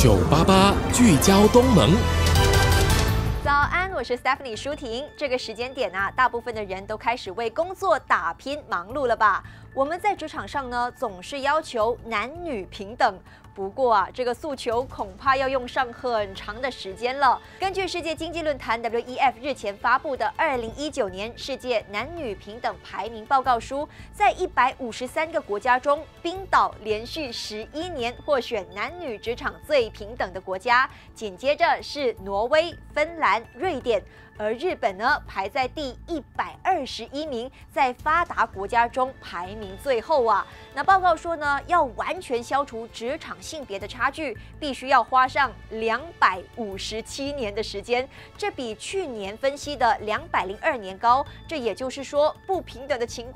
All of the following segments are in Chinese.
988聚焦东盟。 早安，我是 Stephanie 舒婷。这个时间点啊，大部分的人都开始为工作打拼忙碌了吧？我们在职场上呢，总是要求男女平等。不过啊，这个诉求恐怕要用上很长的时间了。根据世界经济论坛 WEF 日前发布的2019年世界男女平等排名报告书，在153个国家中，冰岛连续11年获选男女职场最平等的国家，紧接着是挪威、芬兰、瑞典。而日本呢，排在第121名，在发达国家中排名最后啊。那报告说呢，要完全消除职场性别的差距，必须要花上257年的时间，这比去年分析的202年高。这也就是说，不平等的情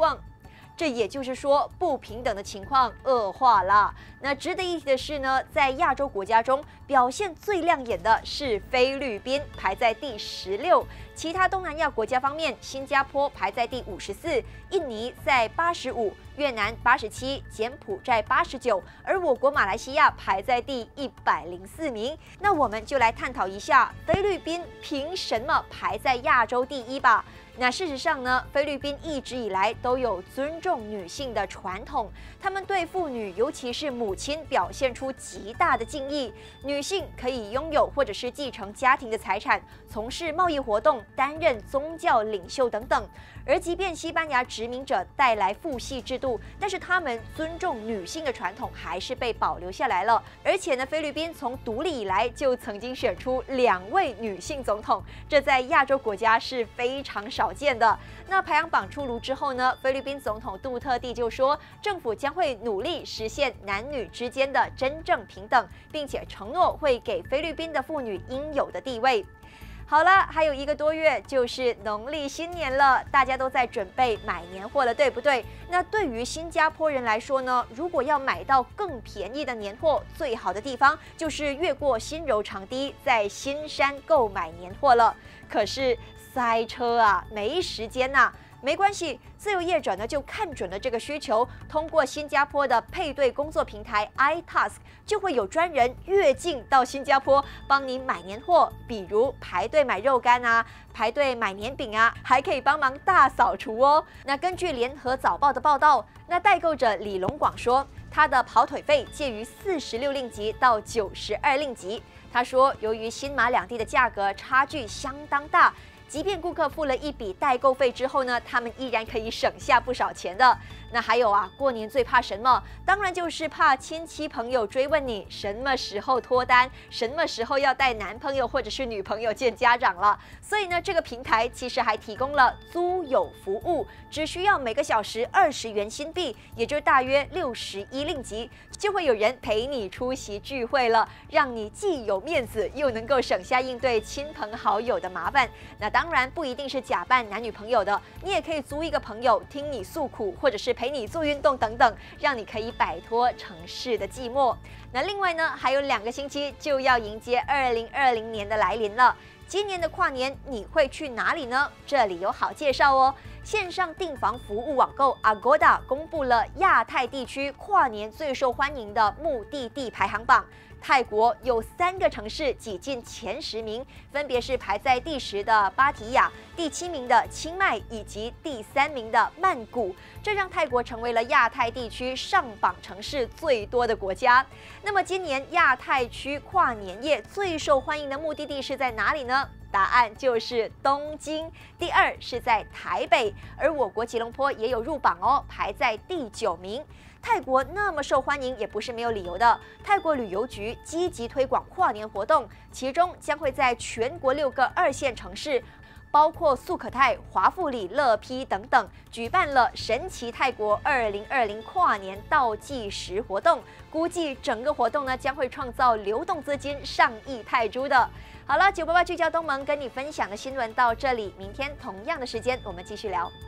况恶化了。那值得一提的是呢，在亚洲国家中表现最亮眼的是菲律宾，排在第16。其他东南亚国家方面，新加坡排在第54，印尼在85，越南87，柬埔寨89，而我国马来西亚排在第104名。那我们就来探讨一下，菲律宾凭什么排在亚洲第1吧？那事实上呢，菲律宾一直以来都有尊重女性的传统，他们对妇女，尤其是母亲，表现出极大的敬意。女性可以拥有或者是继承家庭的财产，从事贸易活动，担任宗教领袖等等。而即便西班牙殖民者带来父系制度，但是他们尊重女性的传统还是被保留下来了。而且呢，菲律宾从独立以来就曾经选出2位女性总统，这在亚洲国家是非常少见的。那排行榜出炉之后呢，菲律宾总统杜特地就说，政府将会努力实现男女之间的真正平等，并且承诺会给菲律宾的妇女应有的地位。好了，还有1个多月就是农历新年了，大家都在准备买年货了，对不对？那对于新加坡人来说呢，如果要买到更便宜的年货，最好的地方就是越过新柔长堤，在新山购买年货了。可是塞车啊，没时间呐。没关系，自由业者呢就看准了这个需求，通过新加坡的配对工作平台 iTask， 就会有专人越境到新加坡帮你买年货，比如排队买肉干啊，排队买年饼啊，还可以帮忙大扫除哦。那根据联合早报的报道，那代购者李龙广说，他的跑腿费介于46令吉到92令吉。他说，由于新马两地的价格差距相当大，即便顾客付了一笔代购费之后呢，他们依然可以省下不少钱的。那还有啊，过年最怕什么？当然就是怕亲戚朋友追问你什么时候脱单，什么时候要带男朋友或者是女朋友见家长了。所以呢，这个平台其实还提供了租友服务，只需要每个小时20元新币，也就大约61令吉，就会有人陪你出席聚会了，让你既有面子，又能够省下应对亲朋好友的麻烦。那当然不一定是假扮男女朋友的，你也可以租一个朋友听你诉苦，或者是陪你做运动等等，让你可以摆脱城市的寂寞。那另外呢，还有2个星期就要迎接2020年的来临了。今年的跨年你会去哪里呢？这里有好介绍哦。线上订房服务网购 Agoda 公布了亚太地区跨年最受欢迎的目的地排行榜。泰国有3个城市挤进前10名，分别是排在第10的芭提雅、第7名的清迈以及第3名的曼谷。这让泰国成为了亚太地区上榜城市最多的国家。那么今年亚太区跨年夜最受欢迎的目的地是在哪里呢？答案就是东京，第2是在台北，而我国吉隆坡也有入榜哦，排在第9名。泰国那么受欢迎也不是没有理由的。泰国旅游局积极推广跨年活动，其中将会在全国6个2线城市，包括素可泰、华富里、乐批等等，举办了神奇泰国2020跨年倒计时活动。估计整个活动呢将会创造流动资金上亿泰铢的。好了，988聚焦东盟跟你分享的新闻到这里，明天同样的时间我们继续聊。